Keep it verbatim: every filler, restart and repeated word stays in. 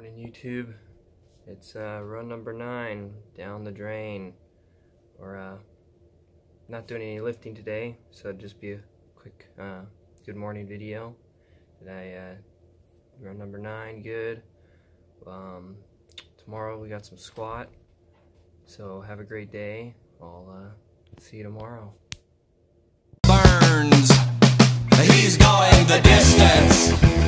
Morning YouTube. It's uh, run number nine down the drain. We're uh, not doing any lifting today, so it'll just be a quick uh, good morning video. Did I uh, run number nine good? Um, tomorrow we got some squat. So have a great day. I'll uh, see you tomorrow. Burns, he's going the distance.